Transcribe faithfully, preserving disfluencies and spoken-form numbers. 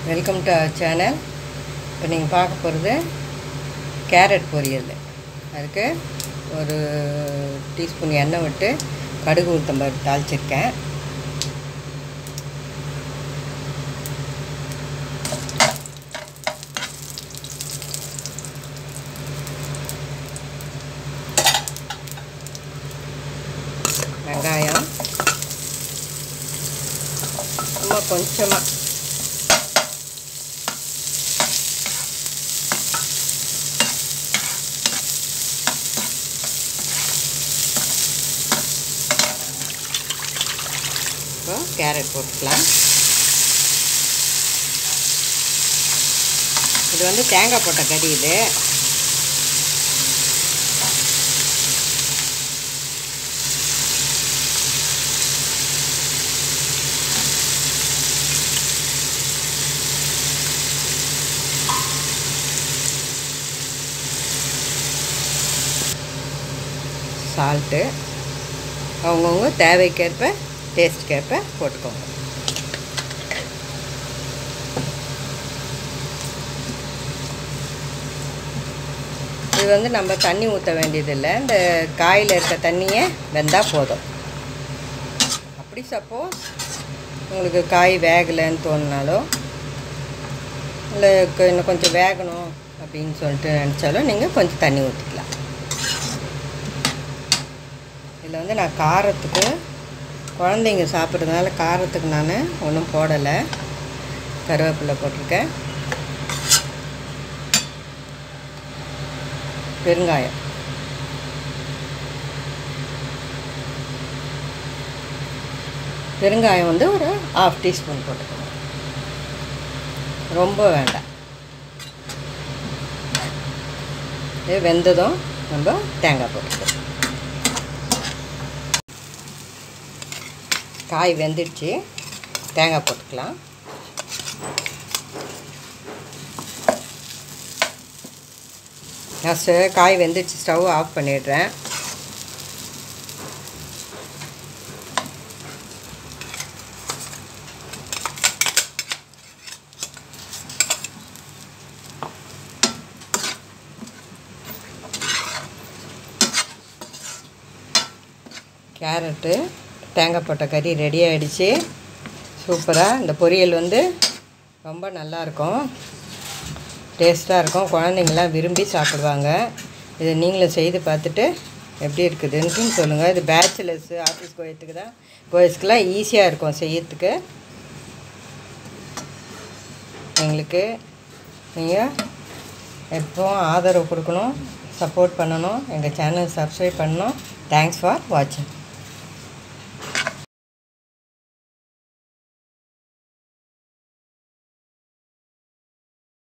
Welcome to our channel. இப்போ நீங்கள் பார்க்க போகிறது கேரட் பொரியல். அதுக்கு ஒரு டீஸ்பூன் எண்ணெய் விட்டு கடுகு உளுத்தம்பருப்பு தாளிச்சிருக்கேன். வெங்காயம் சும்மா கொஞ்சமாக இப்போ கேரட் போட்டுக்கலாம். இது வந்து தேங்காய் போட்ட கறி. இது சால்ட்டு அவங்கவுங்க தேவைக்கேற்ப டேஸ்ட்டுக்கேற்ப போட்டுக்கோங்க. இது வந்து நம்ம தண்ணி ஊற்ற வேண்டியதில்லை. இந்த காயில் இருக்க தண்ணியை வெந்தால் போதும். அப்படி சப்போஸ் உங்களுக்கு காய் வேகலைன்னு தோணுனாலோ இல்லை இன்னும் கொஞ்சம் வேகணும் அப்படின்னு சொல்லிட்டு நினச்சாலும் நீங்கள் கொஞ்சம் தண்ணி ஊற்றிக்கலாம். இதில் வந்து நான் காரத்துக்கு குழந்தைங்க சாப்பிட்றதுனால காரத்துக்கு நான் ஒன்றும் போடலை. கருவேப்பிலை போட்டிருக்கேன். பெருங்காயம் பெருங்காயம் வந்து ஒரு ஹாஃப் டீஸ்பூன் போட்டுக்கணும். ரொம்ப வேண்டாம். இது வெந்ததும் நம்ம தேங்காய் போட்டுக்கலாம். காய் வெந்துடுச்சு, தேங்காய் போட்டுக்கலாம். ஃபஸ்ட்டு காய் வெந்துடுச்சு, ஸ்டவ் ஆஃப் பண்ணிடுறேன். கேரட்டு தேங்காய் போட்ட கறி ரெடி ஆகிடுச்சு. சூப்பராக இந்த பொரியல் வந்து ரொம்ப நல்லாயிருக்கும், டேஸ்ட்டாக இருக்கும். குழந்தைங்களாம் விரும்பி சாப்பிடுவாங்க. இதை நீங்களும் செய்து பார்த்துட்டு எப்படி இருக்குதுன்னு சொல்லுங்கள். இது பேச்சுலர்ஸு ஆஃபீஸ் கோயத்துக்கு தான் கோயஸ்க்கெலாம் ஈஸியாக இருக்கும் செய்யறதுக்கு. எங்களுக்கு நீங்கள் எப்போவும் ஆதரவு கொடுக்கணும், சப்போர்ட் பண்ணணும், எங்கள் சேனல் சப்ஸ்கிரைப் பண்ணணும். தேங்க்ஸ் ஃபார் வாட்சிங்.